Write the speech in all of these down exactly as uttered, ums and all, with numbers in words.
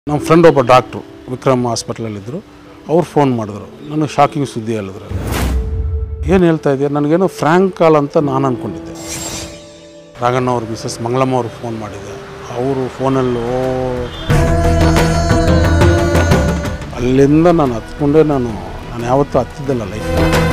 ನಮ್ಮ ಫ್ರೆಂಡ್ ಒಬ್ಬ ಡಾಕ್ಟ್ರು ವಿಕ್ರಮ್ ಹಾಸ್ಪಿಟಲಲ್ಲಿದ್ದರು. ಅವ್ರು ಫೋನ್ ಮಾಡಿದ್ರು, ನನಗೆ ಶಾಕಿಂಗ್ ಸುದ್ದಿ ಹೇಳಿದ್ರು. ಏನು ಹೇಳ್ತಾ ಇದೆಯಾ, ನನಗೇನೋ ಫ್ರ್ಯಾಂಕ್ ಕಾಲ್ ಅಂತ ನಾನು ಅಂದ್ಕೊಂಡಿದ್ದೆ. ರಾಘಣ್ಣ ಅವ್ರ ಮಿಸಸ್ ಮಂಗಳಮ್ಮ ಅವ್ರಿಗೆ ಫೋನ್ ಮಾಡಿದ್ದೆ. ಅವರು ಫೋನಲ್ಲಿ ಅಲ್ಲಿಂದ ನಾನು ಹತ್ಕೊಂಡೆ. ನಾನು ನಾನು ಯಾವತ್ತೂ ಹತ್ತಿದ್ದಲ್ಲ ಲೈಫ್.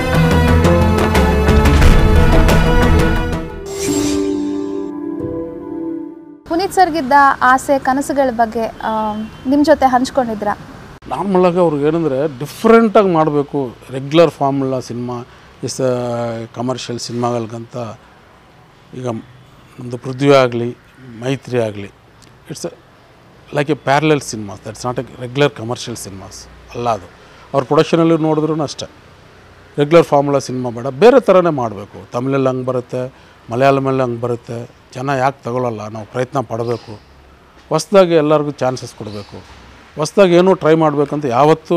ಪುನೀತ್ ಸರ್ಗಿದ್ದ ಆಸೆ ಕನಸುಗಳ ಬಗ್ಗೆ ನಿಮ್ಮ ಜೊತೆ ಹಂಚ್ಕೊಂಡಿದ್ರಾ? ನಾರ್ಮಲಾಗಿ ಅವ್ರಿಗೆ ಏನಂದರೆ ಡಿಫ್ರೆಂಟಾಗಿ ಮಾಡಬೇಕು. Regular formula cinema is commercial ಸಿನಿಮಾಗಳಿಗಂತ ಈಗ ಒಂದು ಪೃಥ್ವಿ ಆಗಲಿ ಮೈತ್ರಿ ಆಗಲಿ, it's like a parallel cinemas. That's not a regular commercial cinemas ಅಲ್ಲ ಅದು. ಅವ್ರ ಪ್ರೊಡಕ್ಷನಲ್ಲಿ ನೋಡಿದ್ರೂ ಅಷ್ಟೇ, ರೆಗ್ಯುಲರ್ ಫಾರ್ಮುಲಾ ಸಿನಿಮಾ ಬೇಡ, ಬೇರೆ ಥರನೇ ಮಾಡಬೇಕು. ತಮಿಳಲ್ಲಿ ಹಂಗೆ ಬರುತ್ತೆ, ಮಲಯಾಳಮಲ್ಲಿ ಹಂಗೆ ಬರುತ್ತೆ. ಜನ ಯಾಕೆ ತಗೊಳ್ಳಲ್ಲ, ನಾವು ಪ್ರಯತ್ನ ಪಡಬೇಕು. ಹೊಸ್ದಾಗಿ ಎಲ್ಲರಿಗೂ ಚಾನ್ಸಸ್ ಕೊಡಬೇಕು. ಹೊಸ್ದಾಗಿ ಏನೂ ಟ್ರೈ ಮಾಡಬೇಕಂತ ಯಾವತ್ತೂ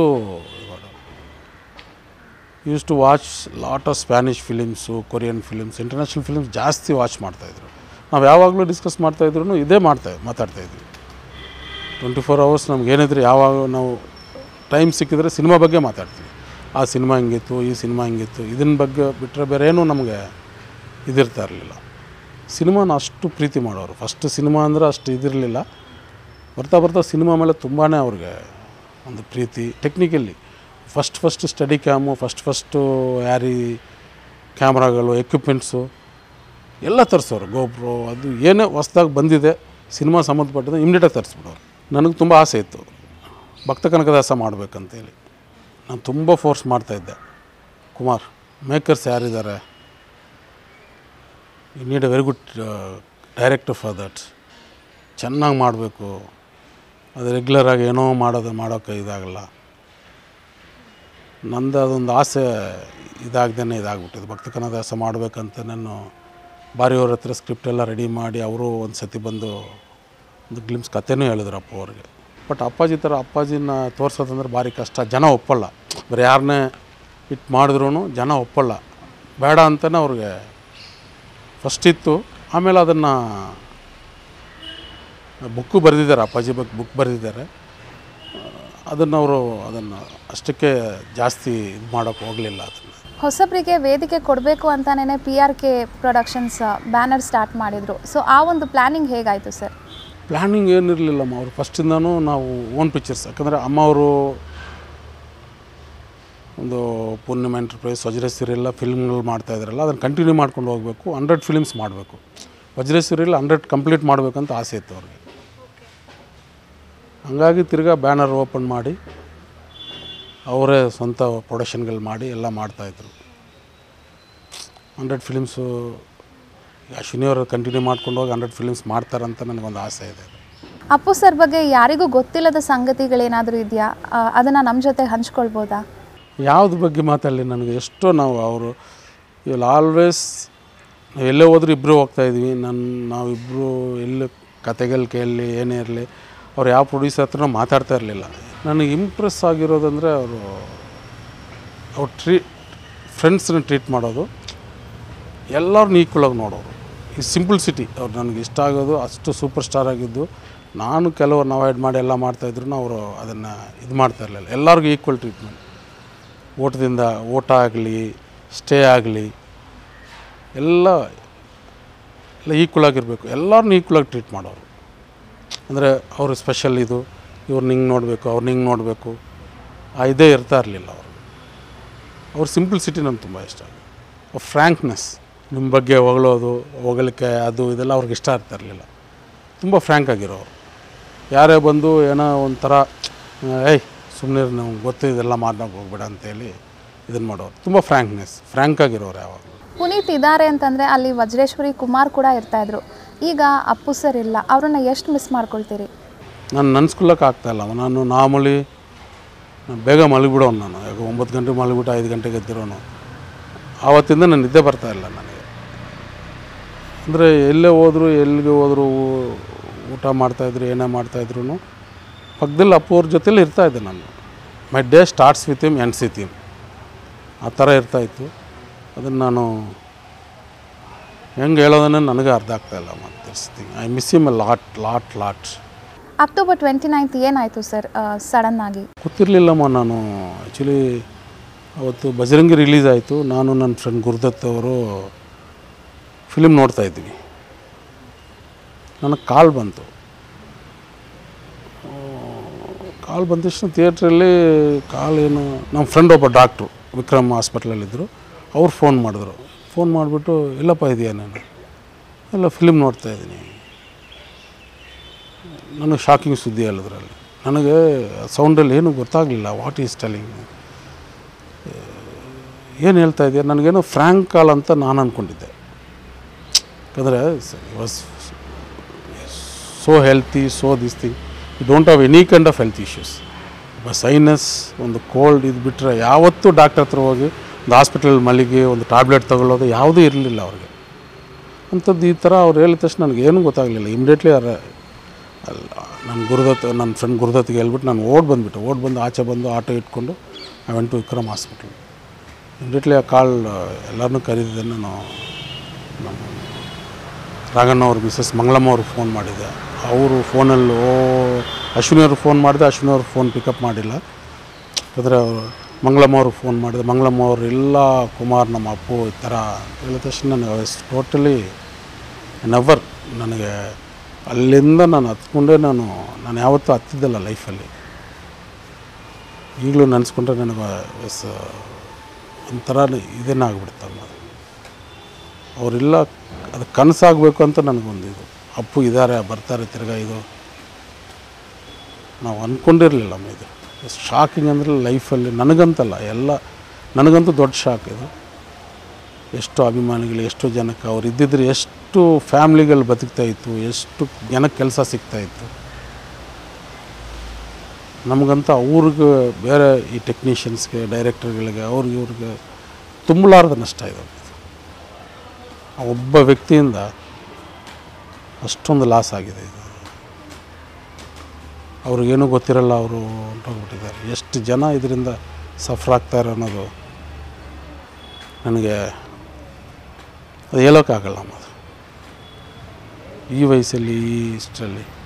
use to watch lot of Spanish films, Korean films, international films ಜಾಸ್ತಿ ವಾಚ್ ಮಾಡ್ತಾಯಿದ್ರು. ನಾವು ಯಾವಾಗಲೂ ಡಿಸ್ಕಸ್ ಮಾಡ್ತಾಯಿದ್ರು ಇದೇ ಮಾಡ್ತಾ ಮಾತಾಡ್ತಾಯಿದ್ವಿ. ಟ್ವೆಂಟಿ ಫೋರ್ ಅವರ್ಸ್ ನಮ್ಗೆ ಏನಿದ್ರೆ ಯಾವಾಗ ನಾವು ಟೈಮ್ ಸಿಕ್ಕಿದ್ರೆ ಸಿನಿಮಾ ಬಗ್ಗೆ ಮಾತಾಡ್ತೀವಿ. ಆ ಸಿನಿಮಾ ಹಿಂಗಿತ್ತು, ಈ ಸಿನಿಮಾ ಹಿಂಗಿತ್ತು, ಇದನ್ನ ಬಗ್ಗೆ ಬಿಟ್ಟರೆ ಬೇರೆ ಏನೂ ನಮಗೆ ಇದಿರ್ತಾ ಇರಲಿಲ್ಲ. ಸಿನಿಮಾನ ಅಷ್ಟು ಪ್ರೀತಿ ಮಾಡೋರು. ಫಸ್ಟ್ ಸಿನಿಮಾ ಅಂದರೆ ಅಷ್ಟು ಇದಿರಲಿಲ್ಲ. ಬರ್ತಾ ಬರ್ತಾ ಸಿನಿಮಾ ಮೇಲೆ ತುಂಬಾ ಅವ್ರಿಗೆ ಒಂದು ಪ್ರೀತಿ. Technically first first steadicam, first first Arri ಕ್ಯಾಮ್ರಾಗಳು, ಎಕ್ವಿಪ್ಮೆಂಟ್ಸು ಎಲ್ಲ ತರಿಸೋರು. ಗೋಪ್ರೋ ಅದು ಏನೇ ಹೊಸ್ದಾಗಿ ಬಂದಿದೆ ಸಿನಿಮಾ ಸಂಬಂಧಪಟ್ಟಿದೆ ಇಮ್ಮಿಡಿಯೇಟಾಗಿ ತರಿಸ್ಬಿಡೋರು. ನನಗೆ ತುಂಬ ಆಸೆ ಇತ್ತು ಭಕ್ತ ಕನಕದಾಸ ಮಾಡಬೇಕಂತೇಳಿ. ನಾನು ತುಂಬ ಫೋರ್ಸ್ ಮಾಡ್ತಾಯಿದ್ದೆ. ಕುಮಾರ್, ಮೇಕರ್ಸ್ ಯಾರಿದ್ದಾರೆ, you need a very good director for that. ಚೆನ್ನಾಗಿ ಮಾಡಬೇಕು. ಅದು ರೆಗ್ಯುಲರಾಗಿ ಏನೋ ಮಾಡೋದು ಮಾಡೋಕ್ಕೆ ಇದಾಗಲ್ಲ. ನಂದು ಅದೊಂದು ಆಸೆ ಇದಾಗ್ದೇ ಇದಾಗ್ಬಿಟ್ಟಿದೆ. ಭಕ್ತ ಕನಕದಾಸ ಮಾಡಬೇಕಂತ ನಾನು ಬಾರಿಯವ್ರ ಹತ್ರ ಸ್ಕ್ರಿಪ್ಟೆಲ್ಲ ರೆಡಿ ಮಾಡಿ ಅವರು ಒಂದು ಸತಿ ಬಂದು ಒಂದು ಗ್ಲಿಮ್ಸ್ ಕಥೆನೂ ಹೇಳಿದ್ರು ಅಪ್ಪ ಅವ್ರಿಗೆ. ಬಟ್ ಅಪ್ಪಾಜಿ ಥರ ಅಪ್ಪಾಜಿನ ತೋರಿಸೋದಂದ್ರೆ ಭಾರಿ ಕಷ್ಟ. ಜನ ಒಪ್ಪಲ್ಲ. ಬರೀ ಯಾರನ್ನೇ ಇಟ್ಟು ಮಾಡಿದ್ರೂ ಜನ ಒಪ್ಪಲ್ಲ. ಬೇಡ ಅಂತಲೇ ಅವ್ರಿಗೆ ಫಸ್ಟ್ ಇತ್ತು. ಆಮೇಲೆ ಅದನ್ನು ಬುಕ್ಕು ಬರೆದಿದ್ದಾರೆ, ಅಪ್ಪಾಜಿ ಬಗ್ಗೆ ಬುಕ್ ಬರೆದಿದ್ದಾರೆ. ಅದನ್ನು ಅವರು ಅದನ್ನು ಅಷ್ಟಕ್ಕೆ ಜಾಸ್ತಿ ಇದು ಮಾಡೋಕ್ಕೆ ಹೋಗಲಿಲ್ಲ. ಅದನ್ನು ಹೊಸಬರಿಗೆ ವೇದಿಕೆ ಕೊಡಬೇಕು ಅಂತಲೇ P R K productions banner start ಮಾಡಿದರು. ಸೊ ಆ ಒಂದು ಪ್ಲ್ಯಾನಿಂಗ್ ಹೇಗಾಯಿತು ಸರ್? ಪ್ಲ್ಯಾನಿಂಗ್ ಏನಿರಲಿಲ್ಲಮ್ಮ. ಅವರು ಫಸ್ಟಿಂದನೂ ನಾವು ಓನ್ ಪಿಕ್ಚರ್ಸ್, ಯಾಕಂದರೆ ಅಮ್ಮ ಅವರು ಒಂದು ಪೂರ್ಣಿಮಾ ಎಂಟರ್ಪ್ರೈಸ್, ವಜ್ರೇಶ್ವರಿ ಎಲ್ಲ ಫಿಲ್ಮ್ಗಳು ಮಾಡ್ತಾಯಿದ್ರಲ್ಲ, ಅದನ್ನು ಕಂಟಿನ್ಯೂ ಮಾಡ್ಕೊಂಡು ಹೋಗಬೇಕು. ಹಂಡ್ರೆಡ್ ಫಿಲ್ಮ್ಸ್ ಮಾಡಬೇಕು. ವಜ್ರೇಶ್ವರಿಯಲ್ಲಿ ಹಂಡ್ರೆಡ್ ಕಂಪ್ಲೀಟ್ ಮಾಡಬೇಕಂತ ಆಸೆ ಇತ್ತು ಅವ್ರಿಗೆ. ಹಂಗಾಗಿ ತಿರ್ಗಾ ಬ್ಯಾನರ್ ಓಪನ್ ಮಾಡಿ ಅವರೇ ಸ್ವಂತ ಪ್ರೊಡಕ್ಷನ್ಗಳು ಮಾಡಿ ಎಲ್ಲ ಮಾಡ್ತಾಯಿದ್ರು. ಹಂಡ್ರೆಡ್ ಫಿಲಿಮ್ಸು ಅಶ್ವಿನಿಯವರು ಕಂಟಿನ್ಯೂ ಮಾಡ್ಕೊಂಡು ಹೋಗಿ ಹಂಡ್ರೆಡ್ ಫಿಲಿಮ್ಸ್ ಮಾಡ್ತಾರಂತ ನನಗೊಂದು ಆಸೆ ಇದೆ. ಅಪ್ಪು ಸರ್ ಬಗ್ಗೆ ಯಾರಿಗೂ ಗೊತ್ತಿಲ್ಲದ ಸಂಗತಿಗಳೇನಾದರೂ ಇದೆಯಾ? ಅದನ್ನು ನಮ್ಮ ಜೊತೆ ಹಂಚ್ಕೊಳ್ಬೋದಾ? ಯಾವ್ದು ಬಗ್ಗೆ ಮಾತಾಡಲಿ, ನನಗೆ ಎಷ್ಟೋ ನಾವು ಅವರು ಇಲ್ಲಿ ಆಲ್ವೇಸ್ ನಾವು ಎಲ್ಲೇ ಹೋದ್ರೂ ಇಬ್ಬರು ಹೋಗ್ತಾಯಿದ್ವಿ. ನನ್ನ ನಾವಿಬ್ಬರು ಎಲ್ಲಿ ಕತೆಗಳು ಕೇಳಲಿ ಏನೇ ಇರಲಿ ಅವ್ರು ಯಾವ ಪ್ರೊಡ್ಯೂಸರ್ ಹತ್ರ ಮಾತಾಡ್ತಾ ಇರಲಿಲ್ಲ. ನನಗೆ ಇಂಪ್ರೆಸ್ ಆಗಿರೋದಂದರೆ ಅವರು ಅವ್ರು ಟ್ರೀ ಫ್ರೆಂಡ್ಸನ್ನ ಟ್ರೀಟ್ ಮಾಡೋದು, ಎಲ್ಲರನ್ನೂ ಈಕ್ವಲಾಗಿ ನೋಡೋರು. ಈ ಸಿಂಪಲ್ಸಿಟಿ ಅವ್ರು ನನಗೆ ಇಷ್ಟ ಆಗೋದು. ಅಷ್ಟು ಸೂಪರ್ ಸ್ಟಾರ್ ಆಗಿದ್ದು. ನಾನು ಕೆಲವ್ರನ್ನ ಅವಾಯ್ಡ್ ಮಾಡಿ ಎಲ್ಲ ಮಾಡ್ತಾಯಿದ್ರು, ಅವರು ಅದನ್ನು ಇದು ಮಾಡ್ತಾ ಇರಲಿಲ್ಲ. ಎಲ್ಲರಿಗೂ ಈಕ್ವಲ್ ಟ್ರೀಟ್ಮೆಂಟ್. ಓಟದಿಂದ ಓಟ ಆಗಲಿ ಸ್ಟೇ ಆಗಲಿ ಎಲ್ಲ ಎಲ್ಲ ಈಕ್ವಲಾಗಿರಬೇಕು. ಎಲ್ಲರನ್ನೂ ಈಕ್ವಲಾಗಿ ಟ್ರೀಟ್ ಮಾಡೋರು. ಅಂದರೆ ಅವರು ಸ್ಪೆಷಲ್ ಇದು, ಇವ್ರನ್ನ ಹಿಂಗೆ ನೋಡಬೇಕು, ಅವ್ರನ್ನ ಹಿಂಗೆ ನೋಡಬೇಕು, ಆ ಇದೇ ಇರ್ತಾ ಇರಲಿಲ್ಲ ಅವರು. ಅವ್ರ ಸಿಂಪಲ್ಸಿಟಿ ನನಗೆ ತುಂಬ ಇಷ್ಟ. ಅವ್ರ ಫ್ರ್ಯಾಂಕ್ನೆಸ್, ನಿಮ್ಮ ಬಗ್ಗೆ ಹೊಗಳೋದು ಹೊಗಳಿಕೆ ಅದು ಇದೆಲ್ಲ ಅವ್ರಿಗೆ ಇಷ್ಟ ಆಗ್ತಾ ಇರಲಿಲ್ಲ. ತುಂಬ ಫ್ರ್ಯಾಂಕ್ ಆಗಿರೋರು. ಯಾರೇ ಬಂದು ಏನೋ ಒಂಥರ ಏಯ್ ಸುಮ್ಮನೆ ನಮ್ಗೆ ಗೊತ್ತು ಇದೆಲ್ಲ ಮಾತನಾಗ ಹೋಗ್ಬೇಡ ಅಂತೇಳಿ ಇದನ್ನು ಮಾಡೋರು. ತುಂಬ ಫ್ರ್ಯಾಂಕ್ನೆಸ್, ಫ್ರ್ಯಾಂಕ್ ಆಗಿರೋರು ಯಾವಾಗಲೂ. ಪುನೀತ್ ಇದ್ದಾರೆ ಅಂತಂದರೆ ಅಲ್ಲಿ ವಜ್ರೇಶ್ವರಿ ಕುಮಾರ್ ಕೂಡ ಇರ್ತಾಯಿದ್ರು. ಈಗ ಅಪ್ಪು ಸರ್ ಇಲ್ಲ, ಅವ್ರನ್ನ ಎಷ್ಟು ಮಿಸ್ ಮಾಡ್ಕೊಳ್ತೀರಿ? ನಾನು ನೆನ್ಸ್ಕೊಳ್ಳೋಕೆ ಆಗ್ತಾಯಿಲ್ಲ. ನಾನು ನಾರ್ಮಲಿ ಬೇಗ ಮಲಗಿಬಿಡೋನು. ನಾನು ಈಗ ಒಂಬತ್ತು ಗಂಟೆಗೆ ಮಲಗಿಬಿಟ್ಟು ಐದು ಗಂಟೆಗೆ ಎದ್ದಿರೋನು. ಆವತ್ತಿಂದ ನಾನು ನಿದ್ದೆ ಬರ್ತಾಯಿಲ್ಲ ನನಗೆ. ಅಂದರೆ ಎಲ್ಲೇ ಹೋದರೂ ಎಲ್ಲಿಗೆ ಹೋದರೂ ಊಟ ಮಾಡ್ತಾಯಿದ್ರು ಏನೇ ಮಾಡ್ತಾಯಿದ್ರು ಪಕ್ಕದಲ್ಲಿ ಅಪ್ಪು ಅವ್ರ ಜೊತೆಲಿ ಇರ್ತಾಯಿದ್ದೆ ನಾನು. My day starts with him ends with him ಆ ಥರ ಇರ್ತಾಯಿತ್ತು. ಅದನ್ನು ನಾನು ಹೆಂಗೆ ಹೇಳೋದನ್ನೇ ನನಗೆ ಅರ್ಥ ಆಗ್ತಾಯಿಲ್ಲ. ಮತ್ತು I miss him a lot lot lot October twenty ninth ಏನಾಯಿತು ಸರ್ ಸಡನ್ನಾಗಿ? ಗೊತ್ತಿರಲಿಲ್ಲಮ್ಮ. ನಾನು ಆ್ಯಕ್ಚುಲಿ ಅವತ್ತು ಬಜರಂಗಿ ರಿಲೀಸ್ ಆಯಿತು. ನಾನು ನನ್ನ ಫ್ರೆಂಡ್ ಗುರುದತ್ ಅವರು ಫಿಲಿಮ್ ನೋಡ್ತಾ ಇದ್ವಿ. ನನಗೆ ಕಾಲ್ ಬಂತು. ಕಾಲ್ ಬಂದ ತಕ್ಷಣ ಥಿಯೇಟ್ರಲ್ಲಿ ಕಾಲ್ ಏನು, ನಮ್ಮ ಫ್ರೆಂಡ್ ಒಬ್ಬ ಡಾಕ್ಟ್ರು ವಿಕ್ರಮ್ ಹಾಸ್ಪಿಟ್ಲಲ್ಲಿದ್ದರು. ಅವ್ರು ಫೋನ್ ಮಾಡಿದ್ರು. ಫೋನ್ ಮಾಡಿಬಿಟ್ಟು ಎಲ್ಲಪ್ಪ ಇದೆಯಾ, ನಾನು ಎಲ್ಲ ಫಿಲಿಮ್ ನೋಡ್ತಾಯಿದ್ದೀನಿ. ನನಗೆ ಶಾಕಿಂಗ್ ಸುದ್ದಿ ಅಲ್ಲದ್ರಲ್ಲಿ. ನನಗೆ ಸೌಂಡಲ್ಲಿ ಏನೂ ಗೊತ್ತಾಗಲಿಲ್ಲ. ವಾಟ್ ಈಸ್ ಟೆಲಿಂಗ್, ಏನು ಹೇಳ್ತಾ ಇದೆಯಾ? ನನಗೇನೋ ಫ್ರ್ಯಾಂಕ್ ಕಾಲ್ ಅಂತ ನಾನು ಅಂದ್ಕೊಂಡಿದ್ದೆ. ಯಾಕಂದರೆ was so healthy, so this thing, you don't have any kind of health issues. Sinus, ಒಂದು ಕೋಲ್ಡ್ ಇದು ಬಿಟ್ಟರೆ ಯಾವತ್ತೂ ಡಾಕ್ಟರ್ ಹತ್ರ ಹೋಗಿ ಒಂದು ಹಾಸ್ಪಿಟಲ್ ಮಲ್ಲಿಗೆ ಒಂದು ಟ್ಯಾಬ್ಲೆಟ್ ತೊಗೊಳ್ಳೋದು ಯಾವುದೂ ಇರಲಿಲ್ಲ ಅವ್ರಿಗೆ. ಅಂಥದ್ದು ಈ ಥರ ಅವ್ರು ಹೇಳಿದ ತಕ್ಷಣ ನನಗೇನೂ ಗೊತ್ತಾಗಲಿಲ್ಲ. ಇಮಿಡಿಯೇಟ್ಲಿ ಅಲ್ಲ ನನ್ನ ಗುರುದತ್ ನನ್ನ ಫ್ರೆಂಡ್ ಗುರುದತ್ಗೆ ಹೇಳ್ಬಿಟ್ಟು ನಾನು ಓಡ್ ಬಂದುಬಿಟ್ಟು ಓಡ್ ಬಂದು ಆಚೆ ಬಂದು ಆಟೋ ಇಟ್ಕೊಂಡು I went to Vikram hospital. Immediately ಆ ಕಾಲ್ ಎಲ್ಲರನ್ನೂ ಕರೀತಿದ್ದೆ ನಾನು. ನಮ್ಮ ರಾಘಣ್ಣ ಅವ್ರ ಮಿಸಸ್ ಮಂಗಳಮ್ಮ ಅವ್ರಿಗೆ ಫೋನ್ ಮಾಡಿದ್ದೆ. ಅವರು ಫೋನಲ್ಲಿ ಓ ಅಶ್ವಿನಿ ಅವ್ರಿಗೆ ಫೋನ್ ಮಾಡಿದೆ. ಅಶ್ವಿನಿ ಅವ್ರ ಫೋನ್ ಪಿಕಪ್ ಮಾಡಿಲ್ಲ. ಯಾಕಂದರೆ ಅವರು ಮಂಗಳಮ್ಮ ಅವ್ರಿಗೆ ಫೋನ್ ಮಾಡಿದೆ. ಮಂಗಳಮ್ಮ ಅವರು ಇಲ್ಲ ಕುಮಾರ್ ನಮ್ಮ ಅಪ್ಪು ಈ ಥರ ಹೇಳಿದ ತಕ್ಷಣ ನನಗೆ ಟೋಟಲಿ ನೆವರ್, ನನಗೆ ಅಲ್ಲಿಂದ ನಾನು ಹತ್ಕೊಂಡೆ. ನಾನು ನಾನು ಯಾವತ್ತೂ ಹತ್ತಿದ್ದಲ್ಲ ಲೈಫಲ್ಲಿ. ಈಗಲೂ ನೆನೆಸ್ಕೊಂಡ್ರೆ ನನಗೆ ಎಸ್ ಒಂಥರ ಇದೇನೇ ಆಗ್ಬಿಡ್ತಮ್ಮ. ಅವರಿಲ್ಲ, ಅದು ಕನಸಾಗಬೇಕು ಅಂತ ನನಗೊಂದಿದು. ಅಪ್ಪು ಇದ್ದಾರೆ, ಬರ್ತಾರೆ ತಿರ್ಗಾ, ಇದು ನಾವು ಅಂದ್ಕೊಂಡಿರಲಿಲ್ಲಮ್ಮ. ಇದು ಶಾಕಿಂಗ್ ಅಂದರೆ ಲೈಫಲ್ಲಿ ನನಗಂತಲ್ಲ, ಎಲ್ಲ ನನಗಂತೂ ದೊಡ್ಡ ಶಾಕ್ ಇದು. ಎಷ್ಟು ಅಭಿಮಾನಿಗಳು, ಎಷ್ಟು ಜನಕ್ಕೆ ಅವ್ರು ಇದ್ದಿದ್ರೆ ಎಷ್ಟು ಫ್ಯಾಮ್ಲಿಗಳು ಬದುಕ್ತಾಯಿತ್ತು, ಎಷ್ಟು ಜನಕ್ಕೆ ಕೆಲಸ ಸಿಗ್ತಾಯಿತ್ತು. ನಮಗಂತ ಅವ್ರಿಗೆ ಬೇರೆ ಈ ಟೆಕ್ನಿಷಿಯನ್ಸ್ಗೆ, ಡೈರೆಕ್ಟರ್ಗಳಿಗೆ, ಅವ್ರಿಗೆ ಇವ್ರಿಗೆ ತುಂಬಲಾರ್ದ ನಷ್ಟ ಇದೆ. ಆ ಒಬ್ಬ ವ್ಯಕ್ತಿಯಿಂದ ಅಷ್ಟೊಂದು ಲಾಸ್ ಆಗಿದೆ. ಇದು ಅವ್ರಿಗೇನೂ ಗೊತ್ತಿರಲ್ಲ, ಅವರು ಹೊಂಟೋಗ್ಬಿಟ್ಟಿದ್ದಾರೆ. ಎಷ್ಟು ಜನ ಇದರಿಂದ ಸಫರ್ ಆಗ್ತಾರೆ ಅನ್ನೋದು ನನಗೆ ಅದು ಹೇಳೋಕ್ಕಾಗಲ್ಲ. ಅದು ಈ ವಯಸ್ಸಲ್ಲಿ, ಈ ಇಷ್ಟರಲ್ಲಿ